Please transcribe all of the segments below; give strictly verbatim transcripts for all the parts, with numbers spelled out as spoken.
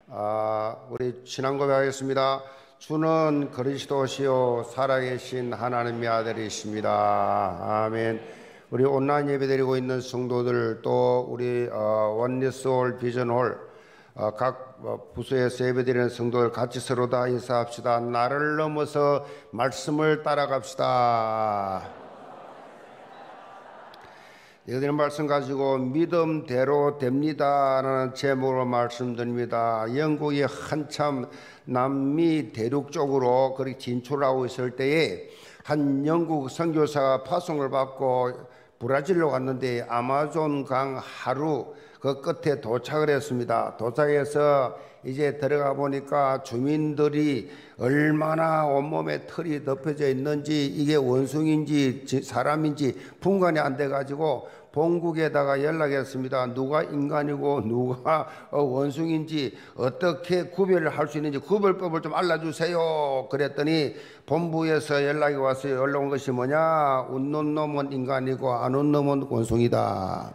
아, 우리 신앙 고백하겠습니다. 주는 그리스도시요 살아계신 하나님의 아들이십니다. 아멘. 우리 온라인 예배드리고 있는 성도들, 또 우리 어, 원리스홀, 비전홀 어, 각 어, 부서에서 예배드리는 성도들 같이 서로 다 인사합시다. 나를 넘어서 말씀을 따라갑시다. 여기는 말씀 가지고 믿음대로 됩니다라는 제목으로 말씀드립니다. 영국이 한참 남미 대륙 쪽으로 그렇게 진출하고 있을 때에 한 영국 선교사가 파송을 받고 브라질로 갔는데 아마존 강 하루 그 끝에 도착을 했습니다. 도착해서 이제 들어가 보니까 주민들이 얼마나 온몸에 털이 덮여져 있는지, 이게 원숭인지 사람인지 분간이 안 돼가지고 본국에다가 연락했습니다. 누가 인간이고 누가 원숭인지 어떻게 구별을 할 수 있는지 구별법을 좀 알려주세요. 그랬더니 본부에서 연락이 왔어요. 연락 온 것이 뭐냐? 웃는 놈은 인간이고 안 웃는 놈은 원숭이다.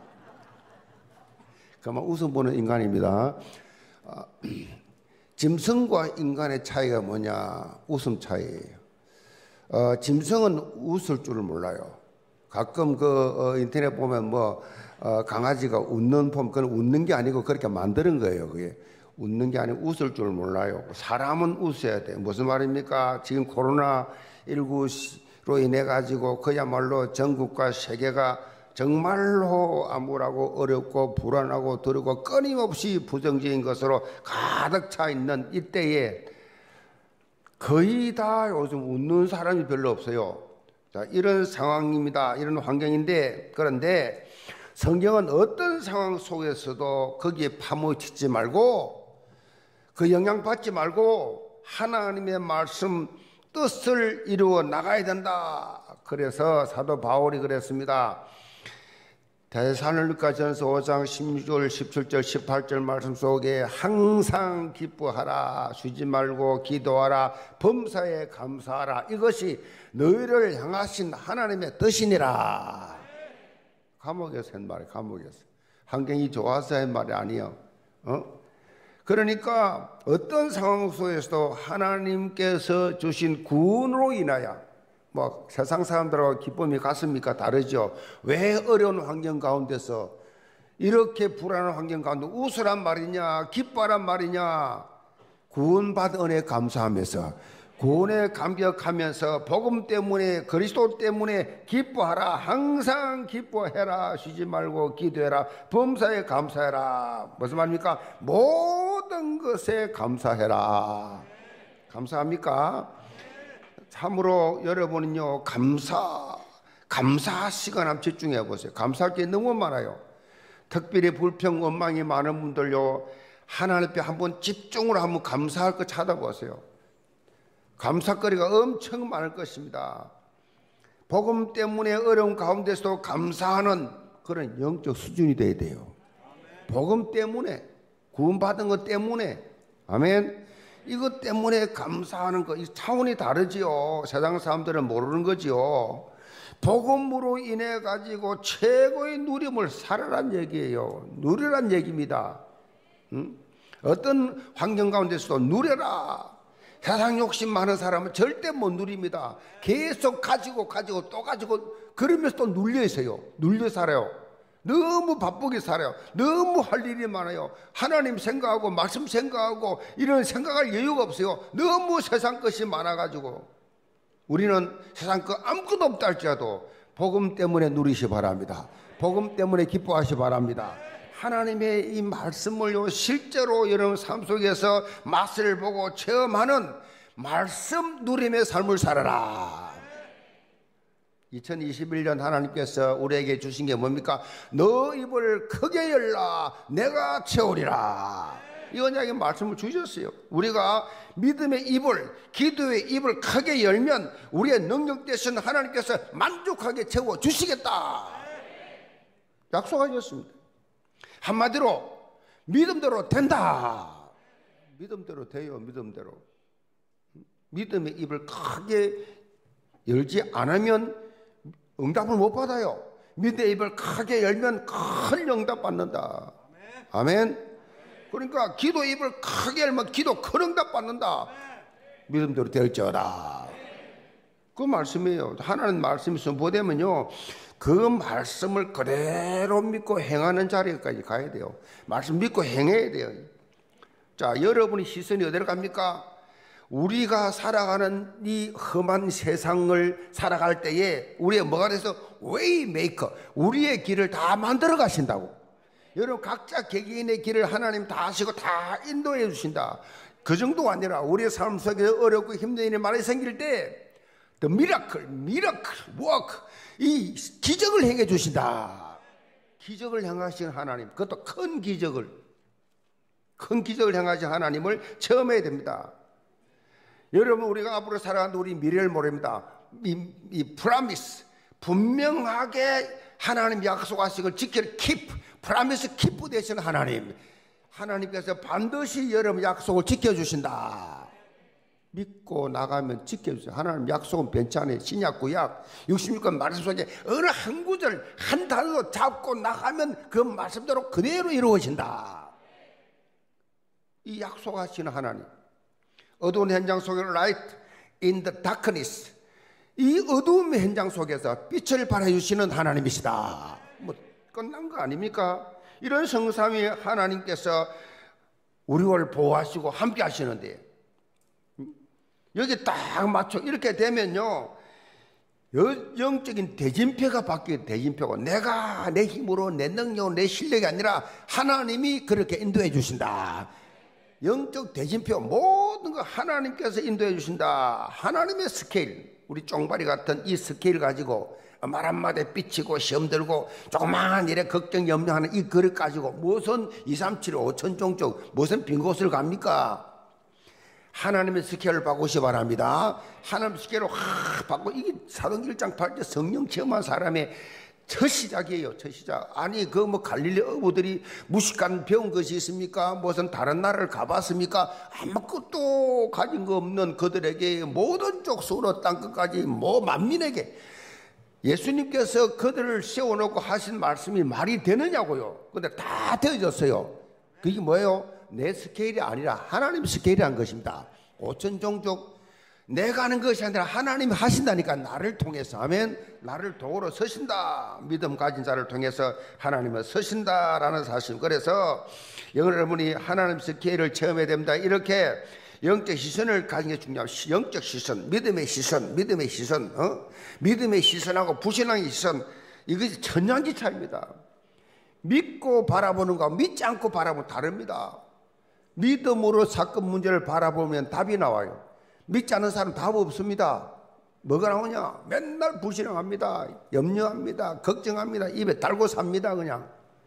그만 웃음 보는 인간입니다. 어, 짐승과 인간의 차이가 뭐냐? 웃음 차이예요. 어, 짐승은 웃을 줄을 몰라요. 가끔 그 어, 인터넷 보면 뭐 어, 강아지가 웃는 폼, 그건 웃는 게 아니고 그렇게 만드는 거예요. 그게 웃는 게 아니고 웃을 줄을 몰라요. 사람은 웃어야 돼. 무슨 말입니까? 지금 코로나 십구로 인해 가지고 그야말로 전국과 세계가 정말로 암울하고 어렵고 불안하고 두렵고 끊임없이 부정적인 것으로 가득 차 있는 이때에 거의 다 요즘 웃는 사람이 별로 없어요. 자, 이런 상황입니다. 이런 환경인데, 그런데 성경은 어떤 상황 속에서도 거기에 파묻히지 말고 그 영향받지 말고 하나님의 말씀 뜻을 이루어 나가야 된다. 그래서 사도 바울이 그랬습니다. 데살로니가전서 오 장 십육 절, 십칠 절, 십팔 절 말씀 속에 항상 기뻐하라, 쉬지 말고 기도하라, 범사에 감사하라, 이것이 너희를 향하신 하나님의 뜻이니라. 감옥에서 한 말이 감옥에서. 환경이 좋아서 한 말이 아니요. 어? 그러니까 어떤 상황 속에서도 하나님께서 주신 구원으로 인하여 뭐 세상 사람들하고 기쁨이 같습니까? 다르죠. 왜 어려운 환경 가운데서 이렇게 불안한 환경 가운데 웃으란 말이냐, 기뻐란 말이냐? 구원받은 은혜에 감사하면서, 구원에 감격하면서, 복음 때문에, 그리스도 때문에 기뻐하라. 항상 기뻐해라. 쉬지 말고 기도해라. 범사에 감사해라. 무슨 말입니까? 모든 것에 감사해라. 감사합니까? 참으로 여러분은요, 감사, 감사 시간 한번 집중해 보세요. 감사할 게 너무 많아요. 특별히 불평, 원망이 많은 분들요, 하나님 앞에 한번 집중으로 한번 감사할 거 찾아보세요. 감사거리가 엄청 많을 것입니다. 복음 때문에 어려운 가운데서도 감사하는 그런 영적 수준이 돼야 돼요. 복음 때문에, 구원받은 것 때문에. 아멘. 이것 때문에 감사하는 것, 이 차원이 다르지요. 세상 사람들은 모르는 거지요. 복음으로 인해 가지고 최고의 누림을 살아란 얘기예요. 누리란 얘기입니다. 응? 어떤 환경 가운데서도 누려라. 세상 욕심 많은 사람은 절대 못 누립니다. 계속 가지고 가지고 또 가지고 그러면서 또 눌려 있어요. 눌려 살아요. 너무 바쁘게 살아요. 너무 할 일이 많아요. 하나님 생각하고 말씀 생각하고 이런 생각할 여유가 없어요. 너무 세상 것이 많아가지고. 우리는 세상 것 아무것도 없다 할지라도 복음 때문에 누리시 바랍니다. 복음 때문에 기뻐하시 바랍니다. 하나님의 이 말씀을요, 실제로 여러분 삶 속에서 맛을 보고 체험하는 말씀 누림의 삶을 살아라. 이천이십일 년 하나님께서 우리에게 주신 게 뭡니까? 너 입을 크게 열라, 내가 채우리라. 이 언약의 말씀을 주셨어요. 우리가 믿음의 입을, 기도의 입을 크게 열면 우리의 능력 되신 하나님께서 만족하게 채워 주시겠다. 약속하셨습니다. 한마디로 믿음대로 된다. 믿음대로 돼요. 믿음대로. 믿음의 입을 크게 열지 않으면 응답을 못 받아요. 믿음의 입을 크게 열면 큰 응답 받는다. 아멘. 그러니까 기도 입을 크게 열면 기도 큰 응답 받는다. 믿음대로 될지어다. 그 말씀이에요. 하나님 말씀이 선포되면요, 그 말씀을 그대로 믿고 행하는 자리까지 가야 돼요. 말씀 믿고 행해야 돼요. 자, 여러분의 시선이 어디로 갑니까? 우리가 살아가는 이 험한 세상을 살아갈 때에 우리의 뭐가 돼서 웨이메이커, 우리의 길을 다 만들어 가신다고. 여러분 각자 개개인의 길을 하나님 다 하시고 다 인도해 주신다. 그 정도가 아니라 우리의 삶 속에 어렵고 힘든 일이 많이 생길 때 The miracle, miracle, work, 이 기적을 행해 주신다. 기적을 행하신 하나님, 그것도 큰 기적을, 큰 기적을 행하신 하나님을 체험해야 됩니다. 여러분 우리가 앞으로 살아가는 우리 미래를 모릅니다. 이, 이 프라미스, 분명하게 하나님 약속하신 걸 지킬 keep, 프라미스 keep 되시는 하나님, 하나님께서 반드시 여러분 약속을 지켜주신다. 믿고 나가면 지켜주세요. 하나님 약속은 변치 않아요. 신약 구약 육십육 권 말씀 속에 어느 한 구절 한 단어도 잡고 나가면 그 말씀대로 그대로 이루어진다. 이 약속하시는 하나님, 어두운 현장 속에 light in the darkness, 이 어두운 현장 속에서 빛을 발해주시는 하나님이시다. 뭐 끝난 거 아닙니까? 이런 성삼위 하나님께서 우리를 보호하시고 함께 하시는데, 여기 딱 맞춰 이렇게 되면요, 영적인 대진표가 바뀌어요. 대진표가 내가 내 힘으로 내 능력으로 내 실력이 아니라 하나님이 그렇게 인도해 주신다. 영적 대진표, 모든 거 하나님께서 인도해 주신다. 하나님의 스케일, 우리 쫑바리 같은 이 스케일 가지고 말 한마디에 삐치고 시험 들고 조그마한 일에 걱정 염려하는 이 그릇 가지고 무슨 이삼칠 오천 종족 무슨 빈 곳을 갑니까? 하나님의 스케일을 바꾸시 바랍니다. 하나님의 스케일을 확 바꾸고, 이게 사도행전 일 장 팔 절 성령 체험한 사람의 첫 시작이에요. 첫 시작. 아니 그 뭐 갈릴리 어부들이 무식한 배운 것이 있습니까? 무슨 다른 나라를 가봤습니까? 아무것도 가진 거 없는 그들에게 모든 족속으로 땅끝까지 뭐 만민에게 예수님께서 그들을 세워놓고 하신 말씀이 말이 되느냐고요. 근데 다 되어졌어요. 그게 뭐예요? 내 스케일이 아니라 하나님 스케일이란 것입니다. 오천 종족 내가 하는 것이 아니라 하나님이 하신다니까. 나를 통해서, 아멘, 나를 도구로 서신다. 믿음 가진 자를 통해서 하나님은 서신다라는 사실. 그래서 여러분이 하나님 스케일을 체험해야 됩니다. 이렇게 영적 시선을 가진 게 중요합니다. 영적 시선, 믿음의 시선, 믿음의 시선, 어? 믿음의 시선하고 불신앙의 시선, 이것이 천양지 차이입니다. 믿고 바라보는 거와 믿지 않고 바라보면 다릅니다. 믿음으로 사건 문제를 바라보면 답이 나와요. 믿지 않는 사람은 답 없습니다. 뭐가 나오냐? 맨날 불신앙합니다. 염려합니다. 걱정합니다. 입에 달고 삽니다. 그냥.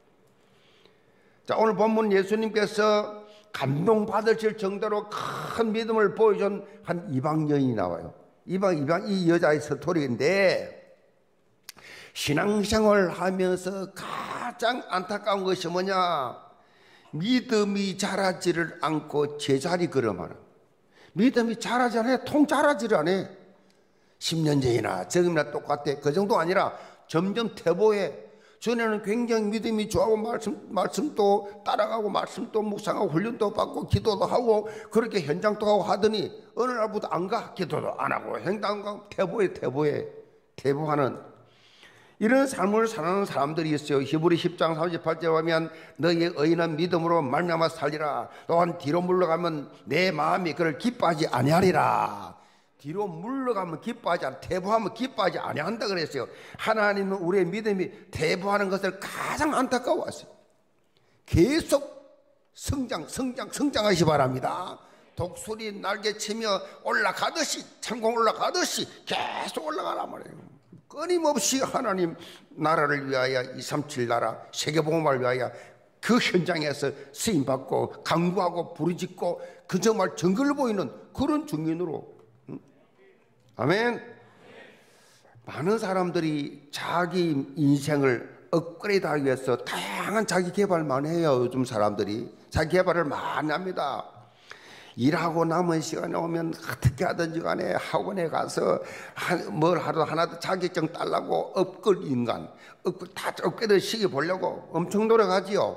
자, 오늘 본문 예수님께서 감동받으실 정도로 큰 믿음을 보여준 한 이방 여인이 나와요. 이방, 이방, 이 여자의 스토리인데, 신앙생활을 하면서 가장 안타까운 것이 뭐냐? 믿음이 자라지를 않고 제자리 걸음하는. 믿음이 자라지 않아요. 통 자라지를 않아요. 십 년 전이나 지금이나 똑같아. 그 정도 아니라 점점 퇴보해. 전에는 굉장히 믿음이 좋아하고 말씀, 말씀도 따라가고 말씀도 묵상하고 훈련도 받고 기도도 하고 그렇게 현장도 가고 하더니 어느 날부터 안 가. 기도도 안 하고 행도 안 가고 퇴보해 퇴보해 퇴보하는 이런 삶을 사는 사람들이 있어요. 히브리 십 장 삼십팔 절에 보면 너희의 의인은 믿음으로 말미암아 살리라. 또한 뒤로 물러가면 내 마음이 그를 기뻐하지 아니하리라. 뒤로 물러가면 기뻐하지 않아, 퇴보하면 기뻐하지 아니한다 그랬어요. 하나님은 우리의 믿음이 퇴보하는 것을 가장 안타까워하세요. 계속 성장, 성장, 성장하시 바랍니다. 독수리 날개치며 올라가듯이, 천공 올라가듯이 계속 올라가란 말이에요. 끊임없이 하나님 나라를 위하여, 이삼칠 나라 세계복음을 위하여 그 현장에서 쓰임받고 강구하고 부르짖고 그 정말 정글을 보이는 그런 중인으로. 응? 아멘. 많은 사람들이 자기 인생을 업그레이드하기 위해서 다양한 자기 개발만 해요. 요즘 사람들이 자기 개발을 많이 합니다. 일하고 남은 시간에 오면 어떻게 하든지 간에 학원에 가서 뭘 하도 하나도 자격증 따려고 업글 인간, 업글 다 업그레이드 시기 보려고 엄청 노력하지요.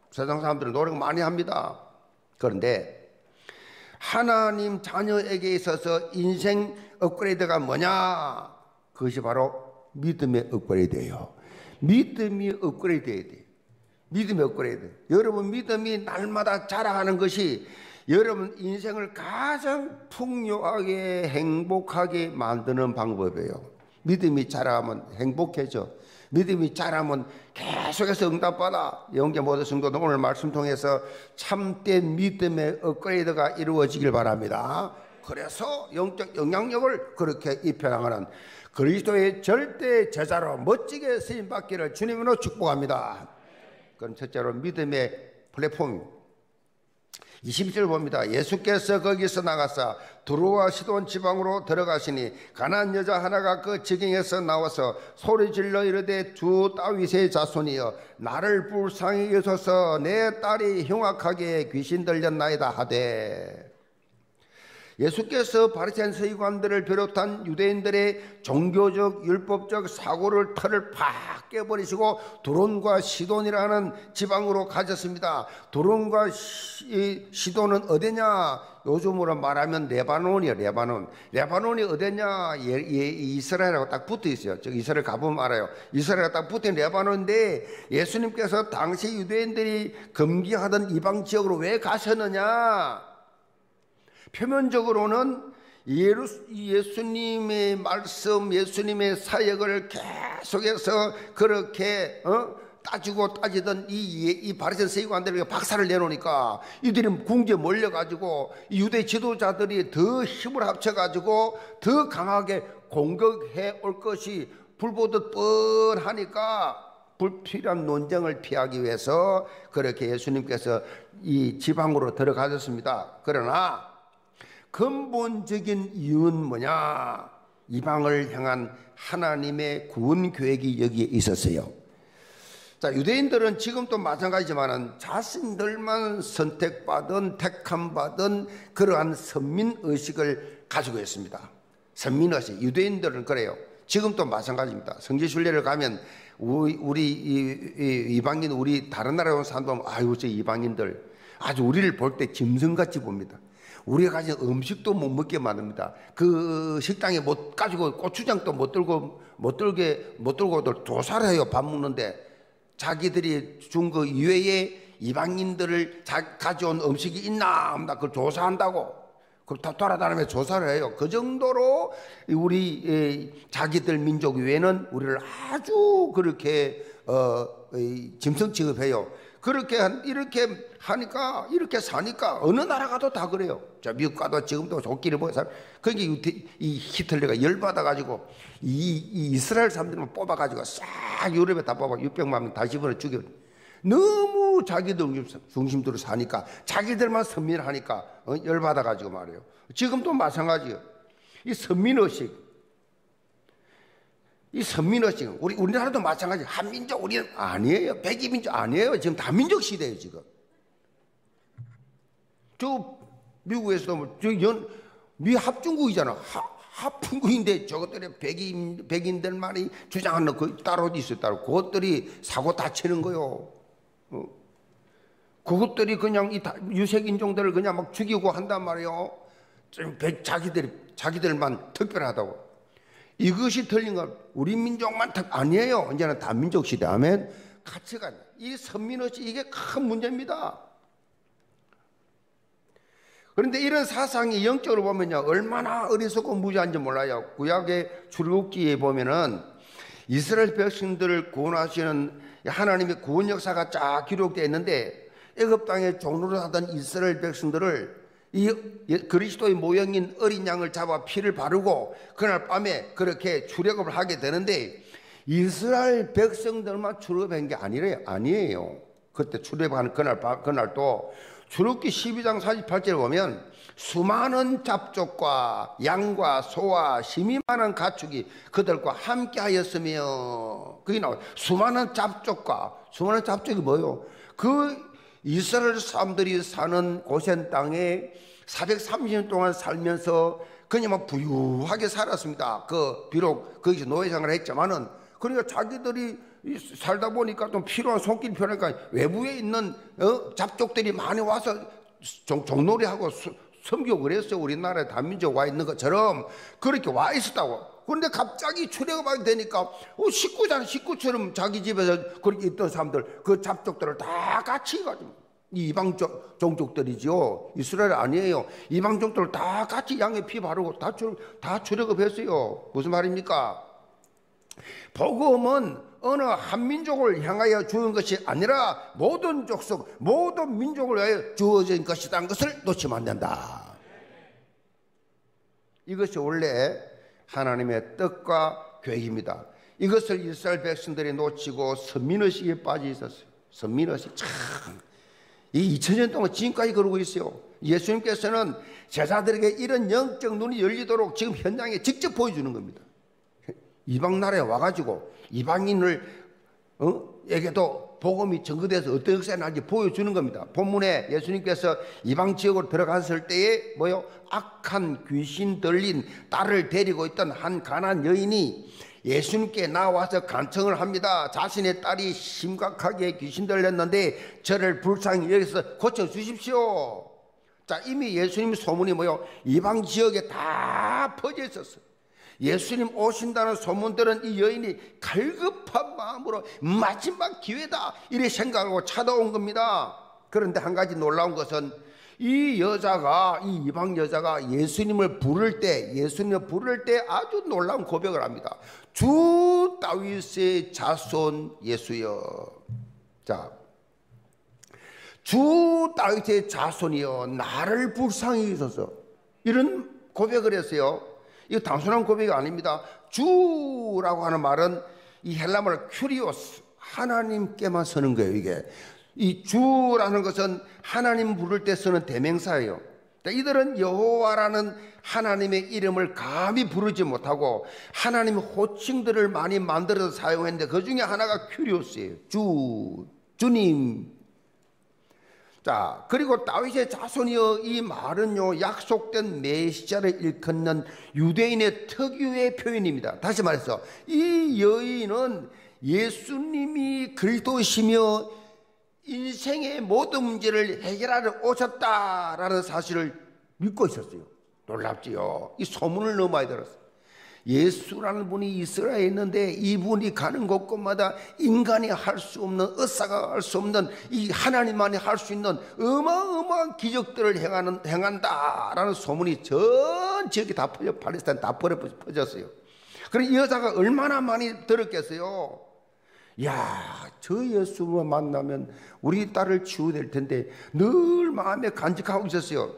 세상 사람들은 노력 많이 합니다. 그런데 하나님 자녀에게 있어서 인생 업그레이드가 뭐냐? 그것이 바로 믿음의 업그레이드예요. 믿음이 업그레이드해야 돼요. 믿음의 업그레이드. 여러분 믿음이 날마다 자라가는 것이 여러분 인생을 가장 풍요하게 행복하게 만드는 방법이에요. 믿음이 자라면 행복해져. 믿음이 자라면 계속해서 응답받아. 영계 모든 성도들 오늘 말씀 통해서 참된 믿음의 업그레이드가 이루어지길 바랍니다. 그래서 영적 영향력을 그렇게 입혀나가는 그리스도의 절대 제자로 멋지게 쓰임받기를 주님으로 축복합니다. 그럼 첫째로 믿음의 플랫폼 이십 절 봅니다. 예수께서 거기서 나가사 두로와 시돈 지방으로 들어가시니 가난한 여자 하나가 그 지경에서 나와서 소리질러 이르되 주 다윗의 자손이여 나를 불쌍히 여소서 내 딸이 흉악하게 귀신 들렸나이다 하되 예수께서 바리새인 서기관들을 비롯한 유대인들의 종교적 율법적 사고를 틀을 팍 깨버리시고 두론과 시돈이라는 지방으로 가셨습니다. 두론과 시, 시돈은 어디냐? 요즘으로 말하면 레바논이에요. 레바논. 레바논이 어디냐? 예, 예, 이스라엘하고 딱 붙어 있어요. 저 이스라엘 가보면 알아요. 이스라엘하고 딱 붙어 있는 레바논인데 예수님께서 당시 유대인들이 금기하던 이방 지역으로 왜 가셨느냐? 표면적으로는 예수님의 말씀, 예수님의 사역을 계속해서 그렇게 어? 따지고 따지던 이, 이 바리새인 서기관들에게 박살을 내놓으니까 이들이 궁지에 몰려가지고 유대 지도자들이 더 힘을 합쳐가지고 더 강하게 공격해 올 것이 불보듯 뻔하니까 불필요한 논쟁을 피하기 위해서 그렇게 예수님께서 이 지방으로 들어가셨습니다. 그러나 근본적인 이유는 뭐냐? 이방을 향한 하나님의 구원 계획이 여기에 있었어요. 자, 유대인들은 지금도 마찬가지지만 자신들만 선택받은 택함받은 그러한 선민의식을 가지고 있습니다. 선민의식. 유대인들은 그래요. 지금도 마찬가지입니다. 성지순례를 가면 우리, 우리 이, 이, 이방인 우리 다른 나라에 온 사람도 보면 아유 저 이방인들 아주 우리를 볼 때 짐승같이 봅니다. 우리가 가진 음식도 못 먹게 만듭니다. 그 식당에 못 가지고 고추장도 못 들고 못 들게 못 들고들 조사를 해요. 밥 먹는데 자기들이 준 그 이외에 이방인들을 자, 가져온 음식이 있나 없나 그걸 조사한다고. 그걸 다 돌아다니면서 조사를 해요. 그 정도로 우리 에, 자기들 민족 외에는 우리를 아주 그렇게 어, 짐승 취급해요. 그렇게 이렇게 하니까 이렇게 사니까 어느 나라 가도 다 그래요. 자, 미국 가도 지금도 조끼를 보여 사. 그러니까 이 히틀러가 열받아 가지고 이, 이 이스라엘 사람들만 뽑아 가지고 싹 유럽에 다 뽑아 육백만 명 다 집어넣어 죽여. 너무 자기들 중심대로 사니까 자기들만 선민하니까 어? 열받아 가지고 말이에요. 지금도 마찬가지예요. 이 선민의식. 이 선민의식, 우리, 우리나라도 마찬가지. 한민족, 우리는 아니에요. 백이민족 아니에요. 지금 다민족 시대예요, 지금. 저, 미국에서도, 저, 연, 미 합중국이잖아. 하, 합중국인데 저것들이 백인, 백인들만이 주장하는 그 따로 있어요, 따로. 그것들이 사고 다치는 거요. 어. 그것들이 그냥 이 유색인종들을 그냥 막 죽이고 한단 말이에요. 자기들이, 자기들만 특별하다고. 이것이 틀린 건 우리 민족만 특 아니에요. 이제는 다민족 시대. 아멘. 가치관, 이 선민의식 이게 큰 문제입니다. 그런데 이런 사상이 영적으로 보면요 얼마나 어리석고 무지한지 몰라요. 구약의 출애굽기에 보면은 이스라엘 백성들을 구원하시는 하나님의 구원 역사가 쫙 기록되어 있는데 애굽 땅에 종로를 하던 이스라엘 백성들을 이 그리스도의 모형인 어린 양을 잡아 피를 바르고 그날 밤에 그렇게 출애굽을 하게 되는데 이스라엘 백성들만 출애굽한 게 아니래요. 아니에요. 그때 출애굽하는 그날 그날도 출애굽기 십이 장 사십팔 절에 보면 수많은 잡족과 양과 소와 심이 많은 가축이 그들과 함께 하였으며 그게 나와요. 수많은 잡족과 수많은 잡족이 뭐예요? 그 이스라엘 사람들이 사는 고센 땅에 사백삼십 년 동안 살면서 그냥 막 부유하게 살았습니다. 그 비록 거기서 노예생활을 했지만은 그러니까 자기들이 살다 보니까 좀 필요한 손길 편하니까 외부에 있는 어? 잡족들이 많이 와서 종, 종놀이하고 수, 섬기고 그랬어요. 우리나라에 다민족 와 있는 것처럼 그렇게 와 있었다고. 그런데 갑자기 출애굽하게 되니까 어, 식구잖아. 식구처럼 자기 집에서 그렇게 있던 사람들 그 잡족들을 다 같이 가지고 이 이방 종족들이죠. 이스라엘 아니에요. 이방 종족들 다 같이 양의 피 바르고 다, 출, 다 출애굽했어요. 무슨 말입니까? 복음은 어느 한 민족을 향하여 주는 것이 아니라 모든 족속, 모든 민족을 위하여 주어진 것이라는 것을 놓치면 안 된다. 이것이 원래 하나님의 뜻과 계획입니다. 이것을 이스라엘 백성들이 놓치고 선민의식에 빠져 있었어요. 선민의식 참, 이 이천 년 동안 지금까지 그러고 있어요. 예수님께서는 제자들에게 이런 영적 눈이 열리도록 지금 현장에 직접 보여주는 겁니다. 이방 나라에 와가지고 이방인을 어? 에게도 복음이 전거돼서 어떤 역사가 나는지 보여주는 겁니다. 본문에 예수님께서 이방 지역으로 들어갔을 때에 뭐요? 악한 귀신 들린 딸을 데리고 있던 한 가난한 여인이 예수님께 나와서 간청을 합니다. 자신의 딸이 심각하게 귀신 들렸는데 저를 불쌍히 여기서 고쳐주십시오. 자, 이미 예수님 소문이 뭐요? 이방 지역에 다 퍼져 있었어요. 예수님 오신다는 소문들은 이 여인이 갈급한 마음으로 마지막 기회다 이렇게 생각하고 찾아온 겁니다. 그런데 한 가지 놀라운 것은 이 여자가, 이 이방 여자가 예수님을 부를 때, 예수님을 부를 때 아주 놀라운 고백을 합니다. 주 다윗의 자손 예수여. 자, 주 다윗의 자손이여 나를 불쌍히 여기소서. 이런 고백을 했어요. 이거 단순한 고백이 아닙니다. 주라고 하는 말은 이 헬라말 큐리오스, 하나님께만 쓰는 거예요. 이게 이 주라는 것은 하나님 부를 때 쓰는 대명사예요. 이들은 여호와라는 하나님의 이름을 감히 부르지 못하고 하나님의 호칭들을 많이 만들어서 사용했는데 그 중에 하나가 큐리오스예요. 주, 주님. 자, 그리고 다윗의 자손이여 이 말은요 약속된 메시아를 일컫는 유대인의 특유의 표현입니다. 다시 말해서 이 여인은 예수님이 그리스도시며 인생의 모든 문제를 해결하러 오셨다라는 사실을 믿고 있었어요. 놀랍지요. 이 소문을 너무 많이 들었어요. 예수라는 분이 이스라엘에 있는데 이분이 가는 곳곳마다 인간이 할 수 없는, 의사가 할 수 없는, 이 하나님만이 할 수 있는 어마어마한 기적들을 행하는, 행한다라는 소문이 전 지역에 다 퍼져, 팔레스타인 다 퍼졌어요. 그래서 이 여자가 얼마나 많이 들었겠어요. 야, 저 예수만 만나면 우리 딸을 치유될 텐데 늘 마음에 간직하고 있었어요.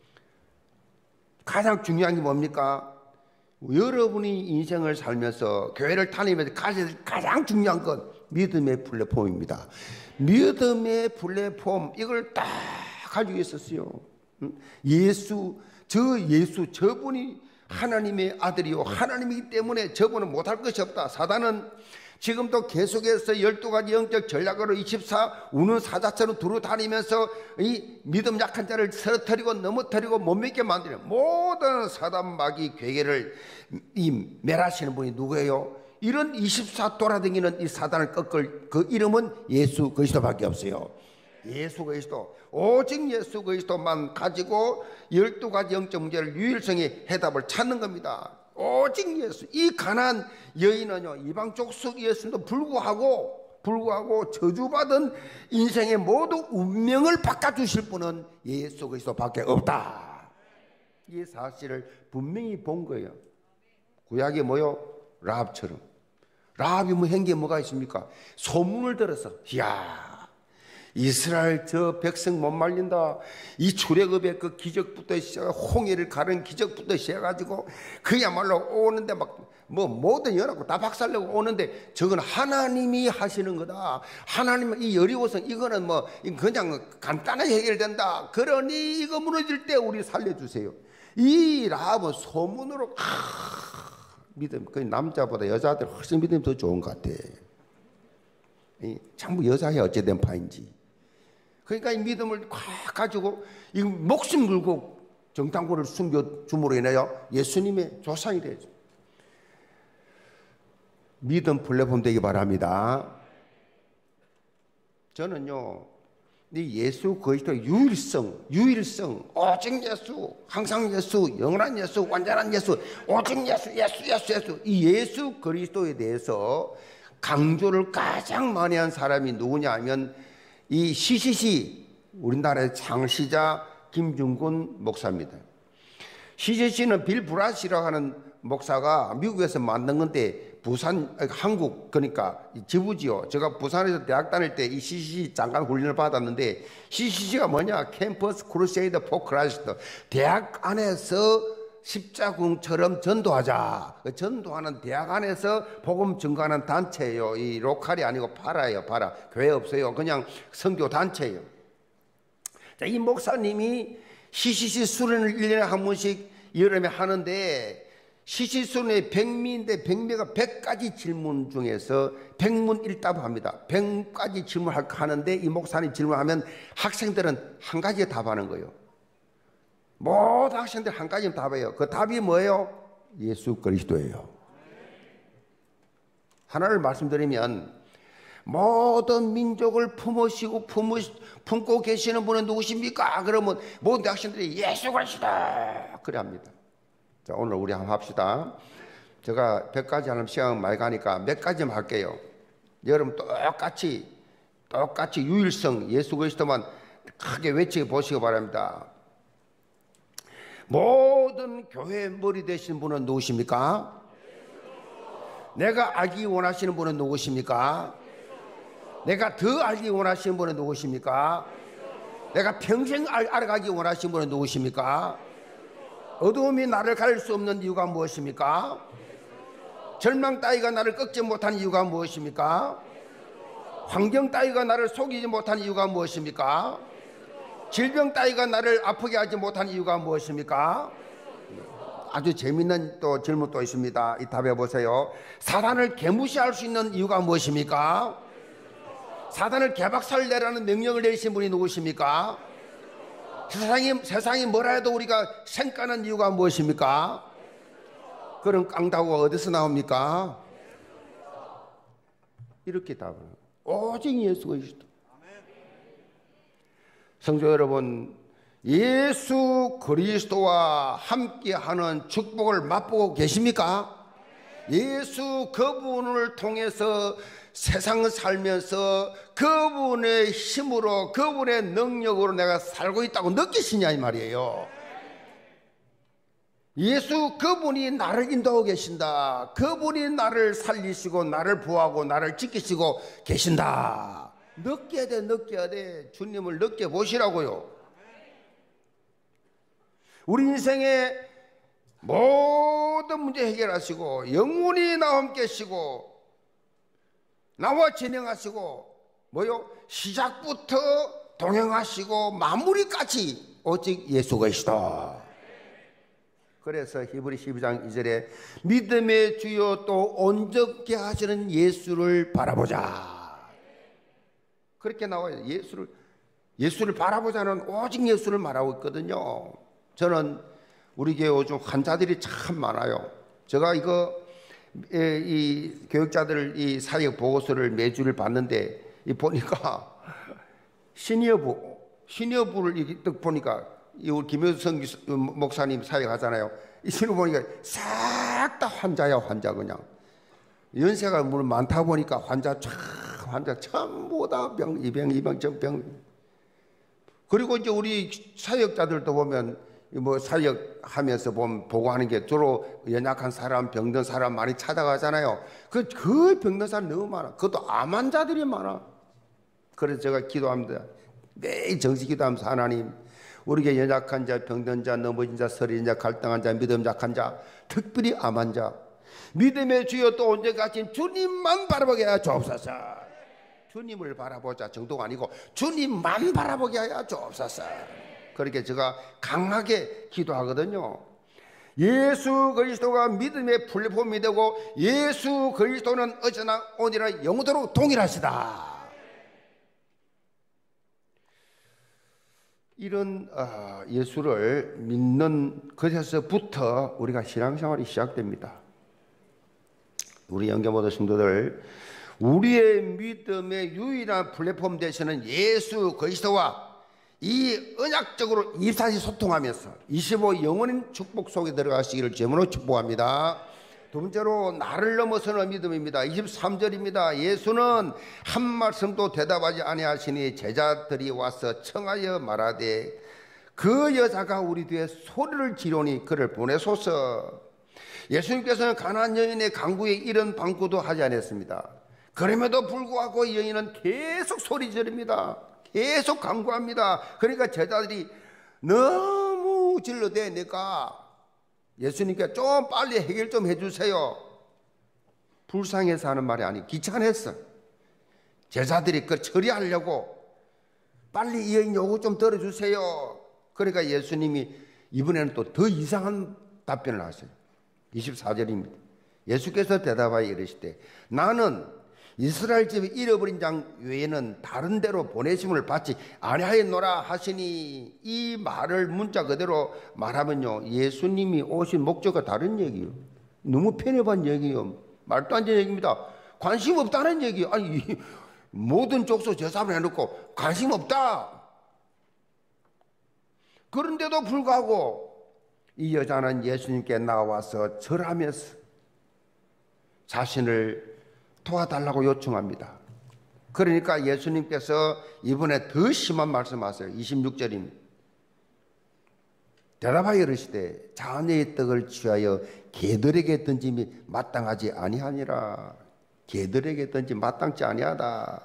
가장 중요한 게 뭡니까? 여러분이 인생을 살면서 교회를 다니면서 가장 중요한 건 믿음의 플랫폼입니다. 믿음의 플랫폼 이걸 딱 가지고 있었어요. 예수, 저 예수 저분이 하나님의 아들이요 하나님이기 때문에 저분은 못할 것이 없다. 사단은 지금도 계속해서 열두 가지 영적 전략으로 이십사 우는 사자처럼 두루 다니면서 이 믿음 약한 자를 쓰러뜨리고 넘어뜨리고 못 믿게 만드는 모든 사단 마귀 괴계를 이 멸하시는 분이 누구예요? 이런 이십사 돌아다니는 이 사단을 꺾을 그 이름은 예수 그리스도밖에 없어요. 예수 그리스도, 오직 예수 그리스도만 가지고 열두 가지 영적 문제를 유일성의 해답을 찾는 겁니다. 오직 예수. 이 가난한 여인은요 이방 족속이었음에도 불구하고 불구하고 저주받은 인생의 모든 운명을 바꿔주실 분은 예수 그리스도밖에 없다. 이 사실을 분명히 본 거예요. 구약이 뭐요? 라합처럼. 라합이 뭐 한 게 뭐가 있습니까? 소문을 들어서 이야 이스라엘 저 백성 못 말린다. 이 출애굽의 그 기적부터 시작, 홍해를 가른 기적부터 시작해가지고 그야말로 오는데 막 뭐 모든 연합고 다 박살내고 오는데 저건 하나님이 하시는 거다. 하나님 이 어려워서 이거는 뭐 그냥 간단하게 해결된다. 그러니 이거 무너질 때 우리 살려주세요. 이 라합은 소문으로 아, 믿음. 그 남자보다 여자들 훨씬 믿음이 더 좋은 것 같아. 전부 여자야 어찌된 파인지. 그러니까 이 믿음을 꽉 가지고 이 목숨 걸고 정탐꾼을 숨겨줌으로 인하여 예수님의 조상이 되죠. 믿음 플랫폼 되기 바랍니다. 저는요, 이 예수 그리스도의 유일성, 유일성, 오직 예수, 항상 예수, 영원한 예수, 완전한 예수, 오직 예수, 예수, 예수, 예수, 이 예수 그리스도에 대해서 강조를 가장 많이 한 사람이 누구냐 하면 이 씨씨씨, 우리나라의 창시자 김중근 목사입니다. 씨씨씨는 빌 브라시라고 하는 목사가 미국에서 만든 건데, 부산, 한국, 그러니까 지부지요. 제가 부산에서 대학 다닐 때 이 씨씨씨 잠깐 훈련을 받았는데, 씨씨씨가 뭐냐? 캠퍼스 크루세이더 포 크라이스트. 대학 안에서 십자군처럼 전도하자. 전도하는 대학 안에서 복음 증거하는 단체예요. 이 로컬이 아니고 파라예요. 파라. 교회 없어요. 그냥 선교 단체예요. 자, 이 목사님이 씨씨씨 수련을 일 년에 한 번씩 여름에 하는데, 씨씨씨 수련의 백미인데 백미가 백 가지 질문 중에서 백문일답합니다. 백 가지 질문을 하는데 이 목사님 질문하면 학생들은 한 가지에 답하는 거예요. 모든 학생들 한 가지는 답해요. 그 답이 뭐예요? 예수 그리스도예요. 하나를 말씀드리면, 모든 민족을 품으시고 품으, 품고 계시는 분은 누구십니까? 그러면 모든 학생들이 예수 그리스도 그래 합니다. 자, 오늘 우리 한번 합시다. 제가 백 가지 하는 시간 많이 가니까 몇 가지만 할게요. 여러분 똑같이 똑같이 유일성 예수 그리스도만 크게 외치게 보시기 바랍니다. 모든 교회의 머리 되시는 분은 누구십니까? 내가 알기 원하시는 분은 누구십니까? 내가 더 알기 원하시는 분은 누구십니까? 내가 평생 알, 알아가기 원하시는 분은 누구십니까? 어두움이 나를 가릴 수 없는 이유가 무엇입니까? 절망 따위가 나를 꺾지 못한 이유가 무엇입니까? 환경 따위가 나를 속이지 못한 이유가 무엇입니까? 질병 따위가 나를 아프게 하지 못한 이유가 무엇입니까? 아주 재미있는 또 질문 또 있습니다. 이 답해 보세요. 사단을 개무시할 수 있는 이유가 무엇입니까? 사단을 개박살 내라는 명령을 내리신 분이 누구십니까? 세상이, 세상이 뭐라 해도 우리가 생가는 이유가 무엇입니까? 그런 깡다구가 어디서 나옵니까? 이렇게 답을 합니다. 오직 예수 그리스도. 성도 여러분, 예수 그리스도와 함께하는 축복을 맛보고 계십니까? 예수 그분을 통해서 세상을 살면서 그분의 힘으로 그분의 능력으로 내가 살고 있다고 느끼시냐 이 말이에요. 예수 그분이 나를 인도하고 계신다. 그분이 나를 살리시고 나를 보호하고 나를 지키시고 계신다. 느껴야 돼, 느껴야 돼. 주님을 느껴보시라고요. 우리 인생의 모든 문제 해결하시고 영원히 나와 함께 하시고 나와 진행하시고 뭐요? 시작부터 동행하시고 마무리까지 오직 예수 그리스도. 그래서 히브리 십이 장 이 절에 믿음의 주요 또 온전케 하시는 예수를 바라보자. 그렇게 나와요. 예수를 예수를 바라보자는 오직 예수를 말하고 있거든요. 저는 우리 교회 요즘 환자들이 참 많아요. 제가 이거 이 교육자들 이 사역 보고서를 매주를 봤는데 이 보니까 시니어부 시니어부를 딱 보니까 이 우리 김효성 목사님 사역하잖아요. 이 시니어 보니까 싹 다 환자야 환자. 그냥 연세가 물론 많다 보니까 환자 참 환자 전부 다 병, 이병, 이병, 전병. 그리고 이제 우리 사역자들도 보면 뭐 사역하면서 보면 보고하는 게 주로 연약한 사람, 병든 사람 많이 찾아가잖아요. 그, 그 병든 사람 너무 많아. 그것도 암 환자들이 많아. 그래서 제가 기도합니다. 매일 정식 기도하면서 하나님, 우리에게 연약한 자, 병든 자, 넘어진 자, 서린 자, 갈등한 자, 믿음 약한 자, 특별히 암 환자, 믿음의 주여 또 언제까지 주님만 바라보게 하여 주옵소서. 주님을 바라보자 정도가 아니고 주님만 바라보게 하여 주옵소서. 그렇게 제가 강하게 기도하거든요. 예수 그리스도가 믿음의 플랫폼이 되고 예수 그리스도는 어제나 오늘이나 영원토록 동일하시다. 이런 예수를 믿는 것에서부터 우리가 신앙생활이 시작됩니다. 우리 영계모도 성도들, 우리의 믿음의 유일한 플랫폼 되시는 예수 그리스도와 이 언약적으로 이십사 시 소통하면서 이십오 영원인 축복 속에 들어가시기를 주님으로 축복합니다. 두 번째로 나를 넘어서는 믿음입니다. 이십삼 절입니다. 예수는 한 말씀도 대답하지 아니하시니 제자들이 와서 청하여 말하되 그 여자가 우리 뒤에 소리를 지르니 그를 보내소서. 예수님께서는 가나안 여인의 간구에 이런 방구도 하지 않았습니다. 그럼에도 불구하고 이 여인은 계속 소리 지릅니다. 계속 간구합니다. 그러니까 제자들이 너무 질러대 내가 예수님께 좀 빨리 해결 좀 해주세요. 불쌍해서 하는 말이 아니 귀찮았어. 제자들이 그걸 처리하려고 빨리 이 여인 요구 좀 들어주세요. 그러니까 예수님이 이번에는 또 더 이상한 답변을 하세요. 이십사 절입니다. 예수께서 대답하여 이르시되 나는 이스라엘 집에 잃어버린 장 외에는 다른 데로 보내심을 받지 아니하였노라 하시니, 이 말을 문자 그대로 말하면요 예수님이 오신 목적과 다른 얘기예요. 너무 편협한 얘기예요. 말도 안 되는 얘기입니다. 관심 없다는 얘기예요. 아니 모든 족속 제사를 해놓고 관심 없다. 그런데도 불구하고 이 여자는 예수님께 나와서 절하면서 자신을 도와달라고 요청합니다. 그러니까 예수님께서 이번에 더 심한 말씀하세요. 이십육 절입니다. 대답하여 이르시되 자녀의 떡을 취하여 개들에게 던짐이 마땅하지 아니하니라. 개들에게 던짐 마땅치 아니하다.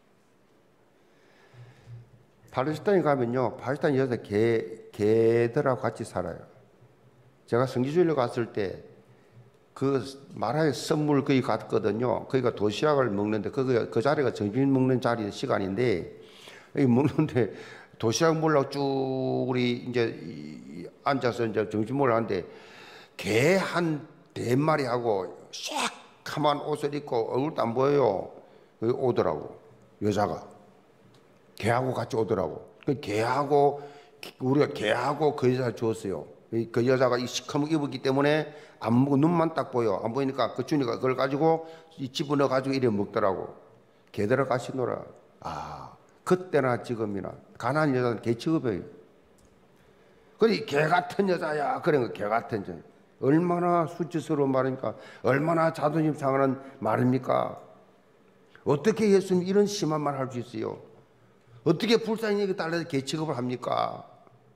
팔레스타인 가면요 팔레스타인 여자 개, 개들하고 같이 살아요. 제가 성지순례 갔을 때 그 마라의 선물 거기 갔거든요. 거기가 도시락을 먹는데 그, 그 자리가 점심 먹는 자리 시간인데 여기 먹는데 도시락 먹으려고 쭉 우리 이제 앉아서 이제 점심 먹으러 하는데 개 한 대마리하고 샥한 옷을 입고 얼굴도 안 보여요. 여기 오더라고. 여자가 개하고 같이 오더라고. 그 개하고 우리가 개하고 그 여자를 줬어요. 그 여자가 이 시커멓게 입었기 때문에 안 보고 눈만 딱 보여. 안 보이니까 그 주니까 그걸 가지고 집어넣어 가지고 이래 먹더라고. 개들아 가시노라. 아, 그때나 지금이나 가난한 여자는 개 취급해요. 그래 개 같은 여자야. 그런 거 개 같은 여자. 얼마나 수치스러운 말입니까? 얼마나 자존심 상하는 말입니까? 어떻게 예수님 이런 심한 말 할 수 있어요? 어떻게 불쌍히 여기 달라서 개 취급을 합니까?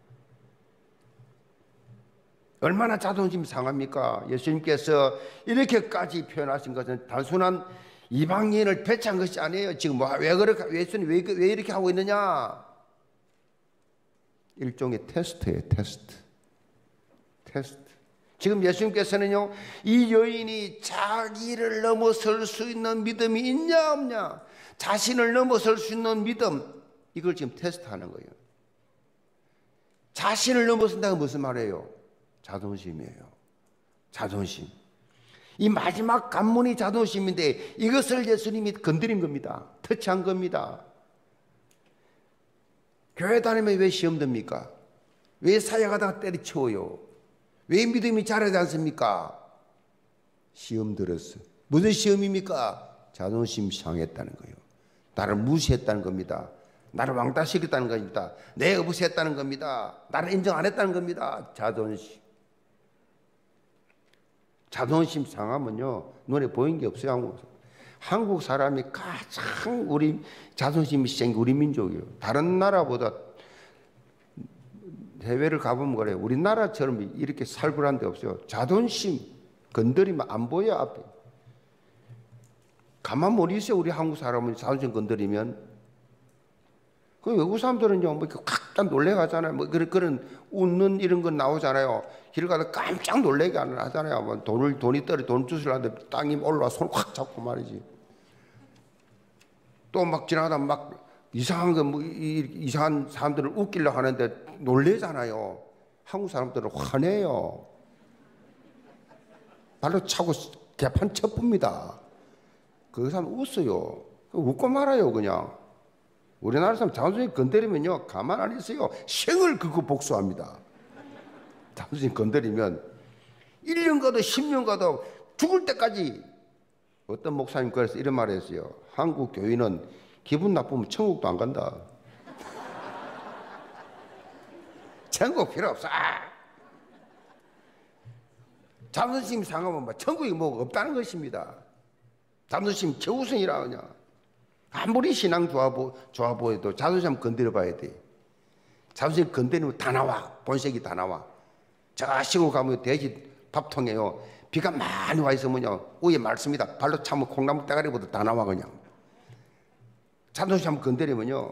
얼마나 자존심 상합니까? 예수님께서 이렇게까지 표현하신 것은 단순한 이방인을 배치한 것이 아니에요. 지금 뭐 왜 그렇게 예수님 왜, 왜 이렇게 하고 있느냐? 일종의 테스트예요. 테스트. 테스트. 지금 예수님께서는요 이 여인이 자기를 넘어설 수 있는 믿음이 있냐 없냐, 자신을 넘어설 수 있는 믿음, 이걸 지금 테스트하는 거예요. 자신을 넘어선다는 건 무슨 말이에요? 자존심이에요. 자존심. 이 마지막 관문이 자존심인데 이것을 예수님이 건드린 겁니다. 터치한 겁니다. 교회 다니면 왜 시험 듭니까? 왜 사역하다가 때려치워요? 왜 믿음이 자라지 않습니까? 시험 들었어. 무슨 시험입니까? 자존심 상했다는 거예요. 나를 무시했다는 겁니다. 나를 왕따시켰다는 겁니다. 내 어부시했다는 겁니다. 나를 인정 안 했다는 겁니다. 자존심. 자존심 상하면요 눈에 보이는 게 없어요. 한국, 한국 사람이 가장 우리 자존심이 센 게 우리 민족이에요. 다른 나라보다 해외를 가보면 그래요. 우리나라처럼 이렇게 살벌한 데 없어요. 자존심 건드리면 안 보여 앞에. 가만 못 있어요. 우리 한국 사람은 자존심 건드리면. 그 외국 사람들은요 뭐 이렇게 깜짝 놀래가잖아요. 뭐 그런 그런 웃는 이런 건 나오잖아요. 길 가다 깜짝 놀래게 안 하잖아요. 뭐 돈을 돈이 떨어 돈 주스려 하는데 땅이 올라와 손 확 잡고 말이지. 또 막 지나가다 막 이상한 거 뭐 이상한 사람들을 웃기려고 하는데 놀래잖아요. 한국 사람들은 화내요. 발로 차고 개판 쳐붑니다. 그 사람 웃어요. 웃고 말아요 그냥. 우리나라 사람 자존심 건드리면요 가만 안 있어요. 생을 그거 복수합니다. 자존심 건드리면 일 년 가도 십 년 가도 죽을 때까지 어떤 목사님 그래서 이런 말을 했어요. 한국 교인은 기분 나쁘면 천국도 안 간다. 천국 필요 없어. 자존심 상하면 뭐 천국이 뭐 없다는 것입니다. 자존심 최우선이라 그냥. 아무리 신앙 좋아, 보, 좋아 보여도 자존심 건드려 봐야 돼. 자존심 건드리면 다 나와. 본색이 다 나와. 저 시골 가면 돼지 밥통에요. 비가 많이 와 있으면요. 위에 말습니다. 발로 차면 콩나물 대가리보다 다 나와 그냥. 자존심 건드리면요.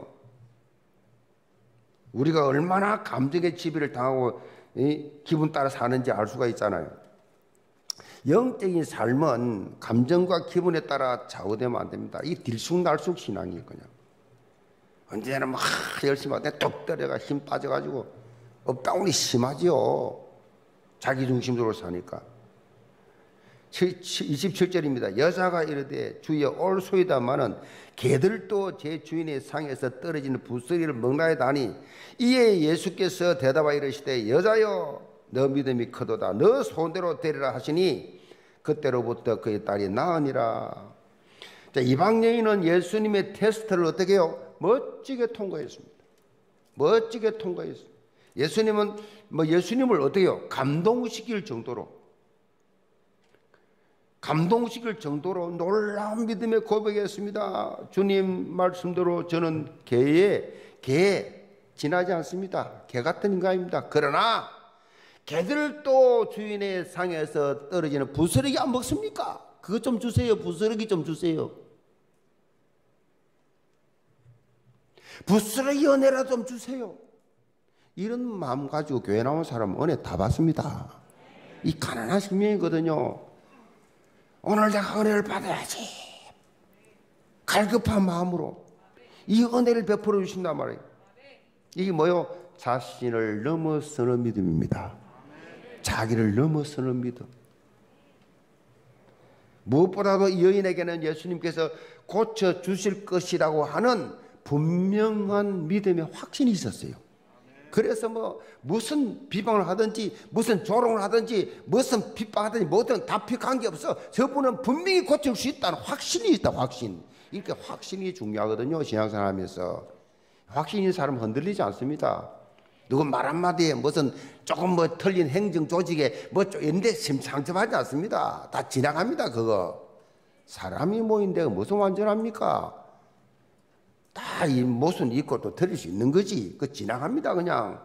우리가 얼마나 감정의 지배를 당하고 이, 기분 따라 사는지 알 수가 있잖아요. 영적인 삶은 감정과 기분에 따라 좌우되면 안 됩니다. 이 들쑥날쑥 신앙이에요 그냥. 언제나 막 열심히 하는데 뚝 떨어가 힘 빠져가지고 업다운이 심하지요. 자기중심적으로 사니까. 이십칠 절입니다. 여자가 이르되 주여 올소이다마는 개들도 제 주인의 상에서 떨어지는 부스러기를 먹나이다니. 이에 예수께서 대답하여 이르시되 여자여 너 믿음이 크도다. 너 손대로 되리라 하시니 그때로부터 그의 딸이 나으니라. 자, 이방 여인은 예수님의 테스트를 어떻게 해요? 멋지게 통과했습니다. 멋지게 통과했습니다. 예수님은 뭐 예수님을 어떻게 해요? 감동시킬 정도로 감동시킬 정도로 놀라운 믿음의 고백이었습니다. 주님 말씀대로 저는 개에 개 지나지 않습니다. 개 같은 인간입니다. 그러나 개들도 주인의 상에서 떨어지는 부스러기 안 먹습니까? 그거 좀 주세요. 부스러기 좀 주세요. 부스러기 은혜라 좀 주세요. 이런 마음 가지고 교회 나온 사람은 은혜 다 받습니다. 이 가난한 생명이거든요. 오늘 내가 은혜를 받아야지. 갈급한 마음으로 이 은혜를 베풀어 주신단 말이에요. 이게 뭐요? 자신을 넘어서는 믿음입니다. 자기를 넘어서는 믿음. 무엇보다도 이 여인에게는 예수님께서 고쳐주실 것이라고 하는 분명한 믿음의 확신이 있었어요. 그래서 뭐 무슨 비방을 하든지 무슨 조롱을 하든지 무슨 핍박하든지 뭐든 다 관계없어. 저분은 분명히 고칠 수 있다는 확신이 있다. 확신. 그러니까 확신이 중요하거든요. 신앙생활 하면서. 확신인 사람은 흔들리지 않습니다. 누구 말 한마디에 무슨 조금 뭐 틀린 행정 조직에 뭐 인데 심상접하지 않습니다. 다 지나갑니다. 그거. 사람이 모인 데가 무슨 완전합니까? 다 이 모순 있고 또 틀릴 수 있는 거지. 그 지나갑니다. 그냥.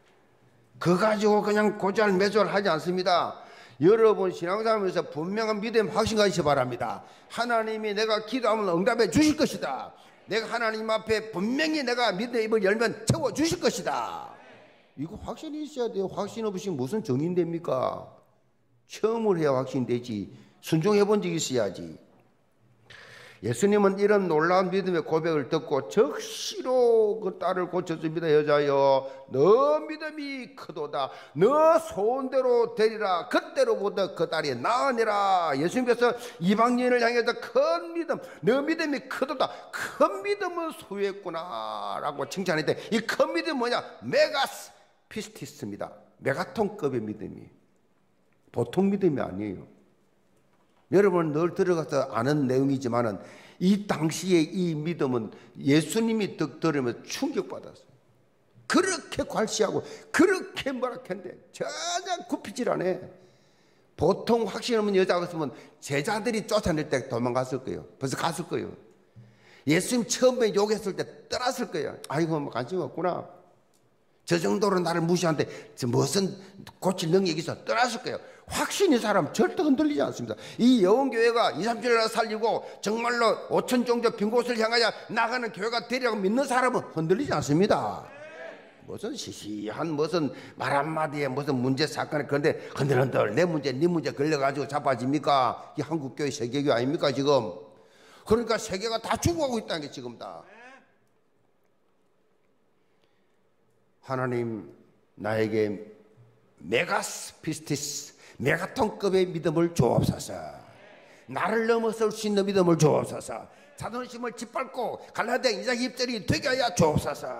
그 가지고 그냥 고잘매절 하지 않습니다. 여러분 신앙생활하면서 분명한 믿음 확신 가지시 바랍니다. 하나님이 내가 기도하면 응답해 주실 것이다. 내가 하나님 앞에 분명히 내가 믿음의 입을 열면 채워 주실 것이다. 이거 확신이 있어야 돼요. 확신 없이 무슨 정인됩니까? 체험을 해야 확신되지. 순종해 본 적이 있어야지. 예수님은 이런 놀라운 믿음의 고백을 듣고 적시로 그 딸을 고쳐줍니다. 여자여 너 믿음이 크도다. 너 소원대로 되리라. 그때로부터 그 딸이 나으니라. 예수님께서 이방 여인을 향해서 큰 믿음, 너 믿음이 크도다. 큰 믿음을 소유했구나 라고 칭찬했는데 이 큰 믿음은 뭐냐? 메가스 피스티스입니다. 메가톤급의 믿음이. 보통 믿음이 아니에요. 여러분 늘 들어가서 아는 내용이지만은 이 당시에 이 믿음은 예수님이 듣 들으면 충격받았어요. 그렇게 괄시하고 그렇게 뭐라했는데 전혀 굽히질 않아. 보통 확신 없는 여자가 있으면 제자들이 쫓아낼 때 도망갔을 거예요. 벌써 갔을 거예요. 예수님 처음에 욕했을 때 떠났을 거예요. 아이고 뭐 관심 없구나. 저 정도로 나를 무시하는데 무슨 고칠 능력이 있어 떠났을 거예요. 확신이 사람 절대 흔들리지 않습니다. 이 여원교회가 이삼 주일날 살리고 정말로 오천 정도 빈 곳을 향하여 나가는 교회가 되리라고 믿는 사람은 흔들리지 않습니다. 무슨 시시한 무슨 말 한마디에 무슨 문제 사건에 그런데 흔들흔들 내 문제 네 문제 걸려가지고 자빠집니까? 이 한국교회 세계교회 아닙니까 지금? 그러니까 세계가 다 죽어가고 있다는 게 지금 다. 하나님 나에게 메가스 피스티스 메가톤급의 믿음을 주옵소서. 나를 넘어설 수 있는 믿음을 주옵소서. 자존심을 짓밟고 갈라디아 이 장 이 절이 되게 하여 주옵소서.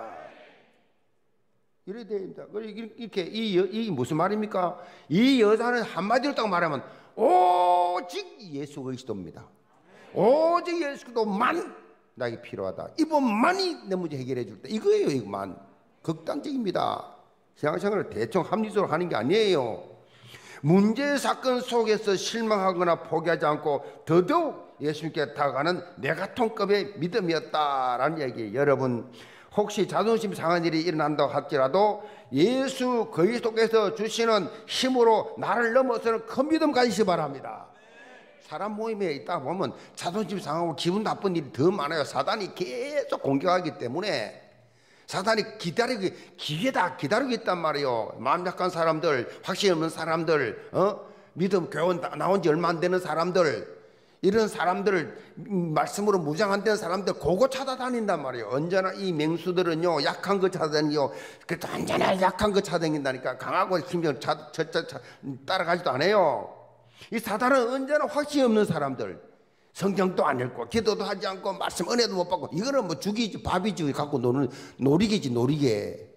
이래야 됩니다. 이렇게 이, 이 무슨 말입니까? 이 여자는 한마디로 딱 말하면 오직 예수 그리스도입니다. 오직 예수 그리스도만 나에게 필요하다. 이분만이 내 문제 해결해 줄 때 이거예요. 이것만. 극단적입니다. 신앙생활을 대충 합리적으로 하는 게 아니에요. 문제 사건 속에서 실망하거나 포기하지 않고 더더욱 예수님께 다가가는 메가톤급의 믿음이었다라는 얘기. 여러분 혹시 자존심 상한 일이 일어난다고 할지라도 예수 그리스도께서 주시는 힘으로 나를 넘어서는 큰 믿음 가지시 바랍니다. 사람 모임에 있다 보면 자존심 상하고 기분 나쁜 일이 더 많아요. 사단이 계속 공격하기 때문에. 사단이 기다리고 기회다 기다리고 있단 말이에요. 마음 약한 사람들, 확신 없는 사람들, 어? 믿음 교원 나온 지 얼마 안 되는 사람들, 이런 사람들을 말씀으로 무장 안 되는 사람들 그거 찾아다닌단 말이에요. 언제나 이 맹수들은요 약한 거 찾아다니요. 그래도 언제나 약한 거 찾아다닌다니까. 강하고 힘좀 따라가지도 않아요. 이 사단은 언제나 확신이 없는 사람들, 성경도 안 읽고 기도도 하지 않고 말씀 은혜도 못 받고, 이거는 뭐 죽이지 밥이지 갖고 노는 놀이기지 놀이게.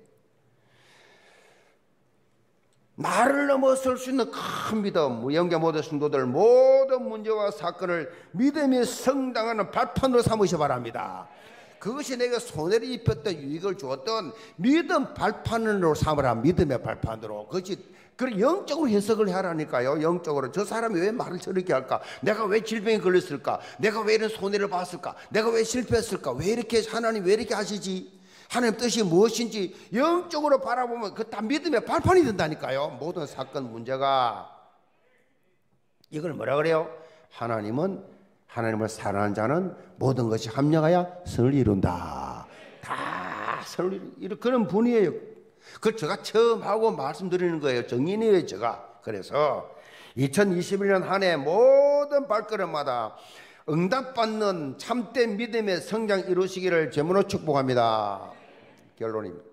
나를 넘어설 수 있는 큰 믿음, 영계 모든 성도들 모든 문제와 사건을 믿음의 성당하는 발판으로 삼으시 바랍니다. 그것이 내가 손해를 입혔던 유익을 주었던 믿음 발판으로 삼으라. 믿음의 발판으로. 그것이 그걸 영적으로 해석을 하라니까요. 영적으로. 저 사람이 왜 말을 저렇게 할까? 내가 왜 질병에 걸렸을까? 내가 왜 이런 손해를 봤을까? 내가 왜 실패했을까? 왜 이렇게 하나님 왜 이렇게 하시지? 하나님 뜻이 무엇인지 영적으로 바라보면 그 다 믿음의 발판이 된다니까요. 모든 사건 문제가. 이걸 뭐라 그래요? 하나님은 하나님을 사랑하는 자는 모든 것이 합력하여 선을 이룬다. 다 선을 이룬 그런 분이에요. 그걸 제가 처음 하고 말씀드리는 거예요. 정인이에요 제가. 그래서 이천이십일 년 한 해 모든 발걸음마다 응답받는 참된 믿음의 성장 이루시기를 제물로 축복합니다. 결론입니다.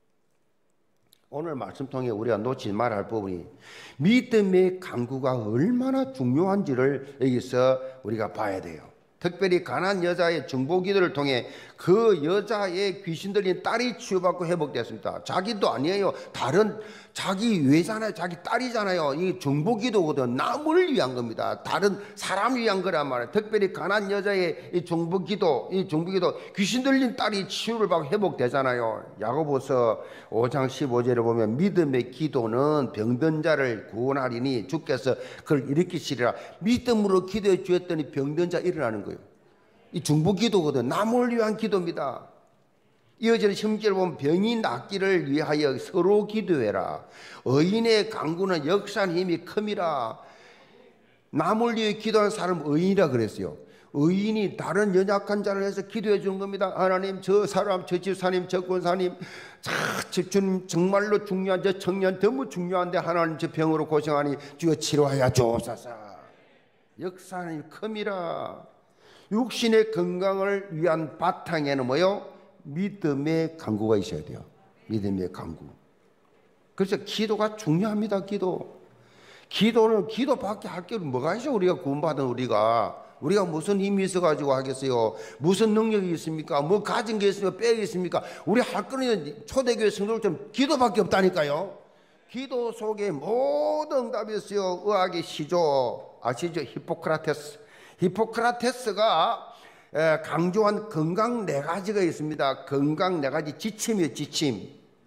오늘 말씀 통해 우리가 놓치지 말아야 할 부분이 믿음의 강구가 얼마나 중요한지를 여기서 우리가 봐야 돼요. 특별히 가난한 여자의 중보기도를 통해 그 여자의 귀신 들린 딸이 치유받고 회복됐습니다. 자기도 아니에요. 다른 자기 외잖아요. 자기 딸이잖아요. 이 중보기도거든. 남을 위한 겁니다. 다른 사람을 위한 거란 말이에요. 특별히 가난한 여자의 이 중보기도, 이 중보기도 귀신 들린 딸이 치유를 받고 회복되잖아요. 야고보서 오 장 십오 절에 보면 믿음의 기도는 병든 자를 구원하리니 주께서 그걸 일으키시리라. 믿음으로 기도해 주었더니 병든 자 일어나는 거예요. 이 중보기도거든. 남을 위한 기도입니다. 이어지는 십절을 보면 병이 낫기를 위하여 서로 기도해라. 의인의 강구는 역사한 힘이 큼이라. 남을 위해 기도하는 사람은 의인이라 그랬어요. 의인이 다른 연약한 자를 해서 기도해 주는 겁니다. 하나님 저 사람 저 집사님 저 권사님 주님 정말로 중요한 저 청년 너무 중요한데 하나님 저 병으로 고생하니 주여 치료하여 주옵소서. 역사한 힘이 큼이라. 육신의 건강을 위한 바탕에는 뭐요? 믿음의 강구가 있어야 돼요. 믿음의 강구. 그래서 기도가 중요합니다. 기도. 기도는 기도밖에 할 게 뭐가 있어? 우리가 구원받은 우리가 우리가 무슨 힘이 있어가지고 하겠어요? 무슨 능력이 있습니까? 뭐 가진 게 있습니까? 빼기 있습니까? 우리 할 거는 초대교회 성도들처럼 기도밖에 없다니까요. 기도 속에 모든 응답이 있어요. 의학의 시조 아시죠? 히포크라테스. 히포크라테스가 강조한 건강 네 가지가 있습니다. 건강 네 가지 지침이에요. 지침.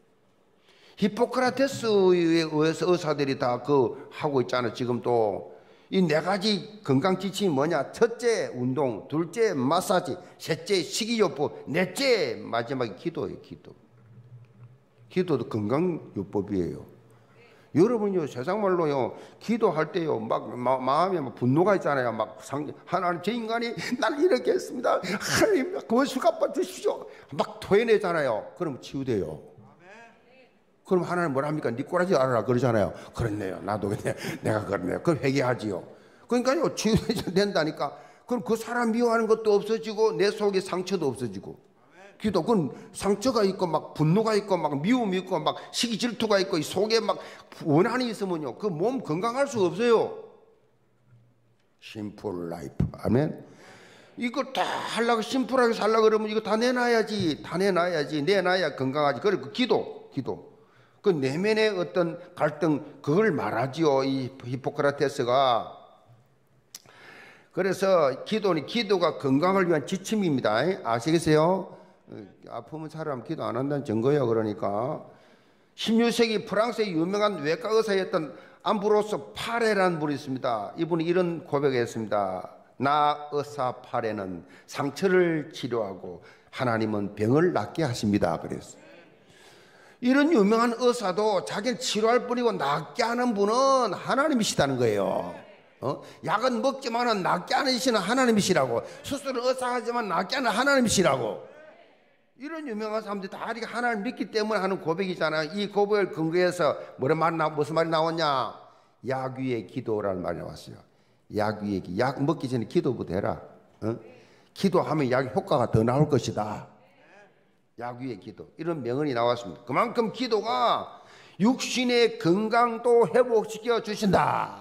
히포크라테스에 의해서 의사들이 다 그 하고 있잖아요. 지금 또 이 네 가지 건강 지침이 뭐냐? 첫째 운동, 둘째 마사지, 셋째 식이요법, 넷째 마지막에 기도예요. 기도. 기도도 건강요법이에요. 여러분요 세상 말로요 기도할 때요 막 마, 마음에 막 분노가 있잖아요. 막 상, 하나님 제 인간이 날 이렇게 했습니다. 하나님 그것을 갚아 주십시오. 막 토해내잖아요. 그럼 치유돼요. 그럼 하나님 뭐라 합니까? 네 꼬라지 알아라 그러잖아요. 그렇네요. 나도 그냥 내가 그렇네요. 그럼 회개하지요. 그러니까요 치유된다니까. 그럼 그 사람 미워하는 것도 없어지고 내 속에 상처도 없어지고. 기도, 그건 상처가 있고 막 분노가 있고 막 미움이 있고 막 시기 질투가 있고 속에 막 원한이 있으면요 그 몸 건강할 수가 없어요. 심플 라이프. 아멘. 이거 다 하려고 심플하게 살려고 그러면 이거 다 내놔야지. 다 내놔야지. 내놔야 건강하지. 그리고 기도, 기도. 그 내면의 어떤 갈등 그걸 말하지요. 이 히포크라테스가 그래서 기도는 기도가 건강을 위한 지침입니다. 아시겠어요? 아프면 사람 기도 안 한다는 증거예요. 그러니까 십육 세기 프랑스의 유명한 외과 의사였던 암브로스 파레라는 분이 있습니다. 이분이 이런 고백했습니다. 나 의사 파레는 상처를 치료하고 하나님은 병을 낫게 하십니다. 그랬어요. 이런 유명한 의사도 자기는 치료할 뿐이고 낫게 하는 분은 하나님이시다는 거예요. 어? 약은 먹지만은 낫게 하는 이시는 하나님이시라고. 수술을 의사하지만 낫게 하는 하나님이시라고. 이런 유명한 사람들이 다 이렇게 하나님을 믿기 때문에 하는 고백이잖아요. 이 고백을 근거해서 뭐라 말 나, 무슨 말이 나왔냐? 약 위에 기도라는 말이 나왔어요. 약 위에 기. 약 먹기 전에 기도부터 해라. 어? 기도하면 약 효과가 더 나올 것이다. 약 위에 기도. 이런 명언이 나왔습니다. 그만큼 기도가 육신의 건강도 회복시켜 주신다.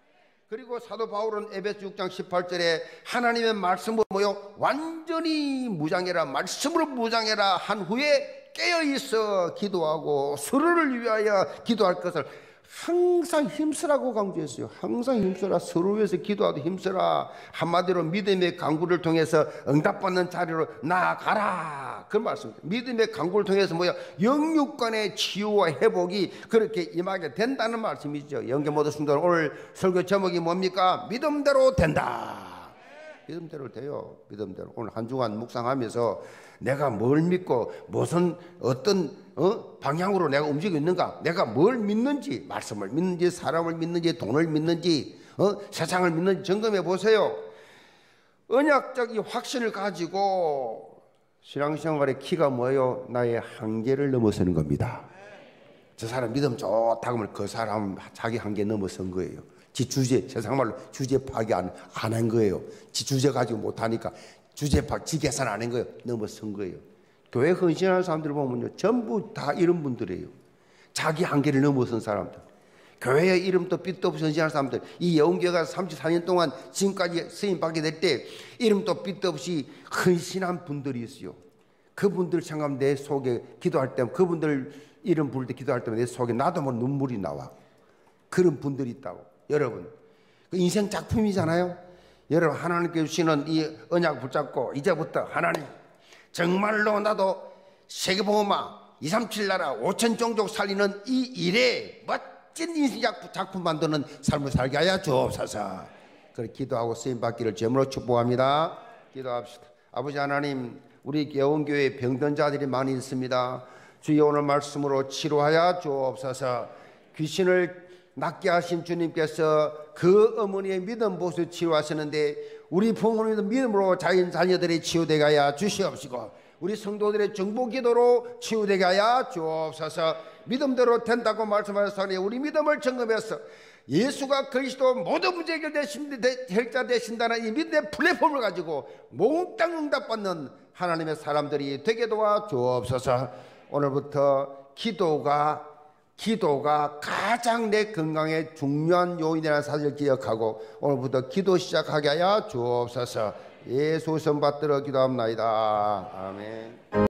그리고 사도 바울은 에베소 육 장 십팔 절에 하나님의 말씀을 뭐요? 완전히 무장해라, 말씀으로 무장해라 한 후에 깨어있어 기도하고 서로를 위하여 기도할 것을 항상 힘쓰라고 강조했어요. 항상 힘쓰라. 서로 위해서 기도하도 힘쓰라. 한마디로 믿음의 강구를 통해서 응답받는 자리로 나아가라. 그 말씀입니다. 믿음의 강구를 통해서 뭐야? 영육간의 치유와 회복이 그렇게 임하게 된다는 말씀이죠. 영계 모든 성도들, 오늘 설교 제목이 뭡니까? 믿음대로 된다. 믿음대로 돼요. 믿음대로. 오늘 한 주간 묵상하면서 내가 뭘 믿고 무슨 어떤 어? 방향으로 내가 움직이고 있는가? 내가 뭘 믿는지, 말씀을 믿는지, 사람을 믿는지, 돈을 믿는지, 어? 세상을 믿는지 점검해 보세요. 언약적 이 확신을 가지고 신앙생활의 키가 뭐예요? 나의 한계를 넘어서는 겁니다. 저 사람 믿음 좋다고 하면 그 사람 자기 한계 넘어선 거예요. 지 주제, 세상말로 주제 파악이 안 한 거예요. 지 주제 가지고 못하니까 주제 파악, 지 계산 안 한 거예요. 넘어선 거예요. 교회 헌신하는 사람들 보면요, 전부 다 이런 분들이에요. 자기 한계를 넘어선 사람들. 교회의 이름도 삐도 없이 헌신하는 사람들. 이 여운교회가 삼십사 년 동안 지금까지 쓰임 받게 될 때 이름도 삐도 없이 헌신한 분들이 있어요. 그분들 생각하면 내 속에 기도할 때, 그분들 이름 부를 때 기도할 때 내 속에 나도 모르는 눈물이 나와. 그런 분들이 있다고. 여러분, 그 인생 작품이잖아요. 여러분, 하나님께 주시는 이 언약 붙잡고 이제부터 하나님, 정말로 나도 세계보험아 이삼칠 나라 오천 종족 살리는 이 일에 멋진 인생 작품 만드는 삶을 살게 하여 주옵소서. 그렇게 기도하고 쓰임받기를 제물로 축복합니다. 기도합시다. 아버지 하나님, 우리 개원교회에 병든 자들이 많이 있습니다. 주여 오늘 말씀으로 치료하여 주옵소서. 귀신을 낫게 하신 주님께서 그 어머니의 믿음 보수 치유하시는데 우리 부모님도 믿음으로 자인 자녀들이 치유되게 하여 주시옵시고 우리 성도들의 정보기도로 치유되게 하여 주옵소서. 믿음대로 된다고 말씀하셨으니 우리 믿음을 점검해서 예수가 그리스도 모든 문제 해결자 되신다는 이 믿음의 플랫폼을 가지고 몽땅 응답받는 하나님의 사람들이 되게 도와 주옵소서. 오늘부터 기도가 기도가 가장 내 건강에 중요한 요인이라는 사실을 기억하고 오늘부터 기도 시작하게 하여 주옵소서. 예수 선 받들어 기도합나이다. 아멘.